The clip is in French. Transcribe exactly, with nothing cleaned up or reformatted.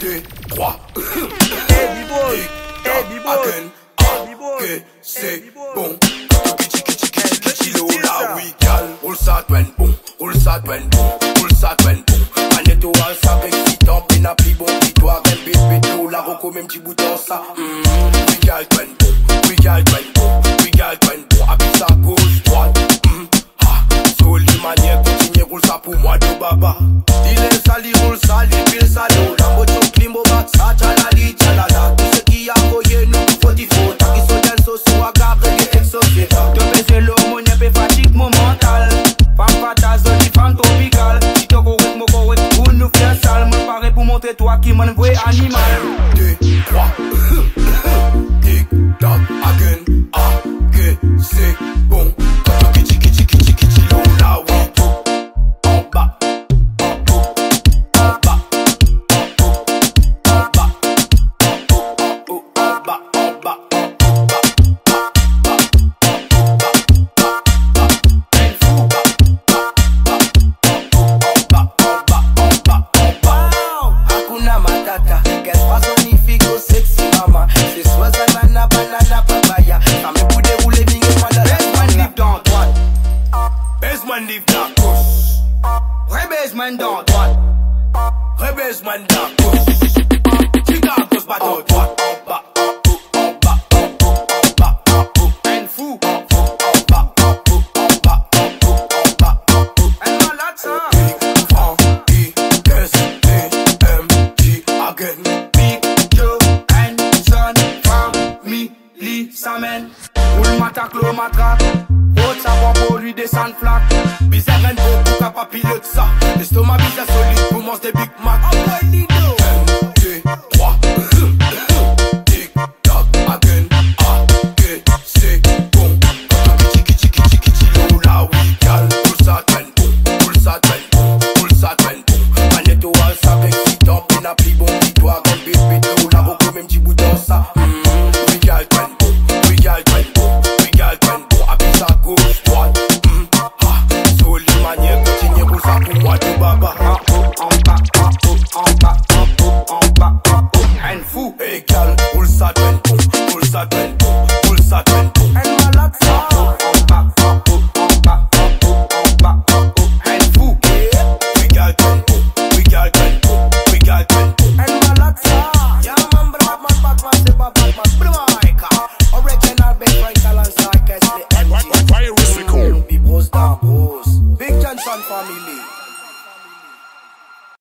deux, trois. Hey Bbros, hey Bbros, hey Bbros, c'est bon. Kitchi kitchi kitchi kitchi lola oui gal. Roule ça twen bon, roule ça twen bon, roule ça twen bon. Manette ou al ça excitant, pin à pli bon victoire. Gal bit bit lola roko même petit bouton ça. Oui gal twen bon, oui gal twen bon, oui gal twen bon. Appuie ça gauche droite. Soli manière continue roule ça pour moi de baba. Il est sali roule ça, il pile ça l'eau. La moto clim au bac, ça tchalali tchalala. Tout ce qui a envoyé nous faut il faut. T'as qui sont dans le sous à garder et exaucé. Te baisser l'hormone et fatigue mon mental. Femme fatale, zone femme tropicale. Si t'as correct, mon correct, pour nous faire sale. Me paraît pour montrer toi qui m'en vrai animal. Deux, trois. Tic tac, again, again, c'est bon. Kitchi kitchi kitchi kitchi lola oui. Live dans gauche, Rebaisement dans droite, rebaisement dans gauche, tu gardes gauche pas dans droite, en bas, en haut, en bas, en haut, en bas, en haut, un fou, en bas, en haut, en bas, en haut, en bas, en haut, un malade ça. Frankii, Kersley, M G again, Big Joe and Son, family, ça mène. Roule m'attaque, l'eau m'attrape. Haute savoir pour lui descendre flaque. Bizarre and beau pour capable pilote ça. L'estomac bizarre solide pour manger des Big Mac.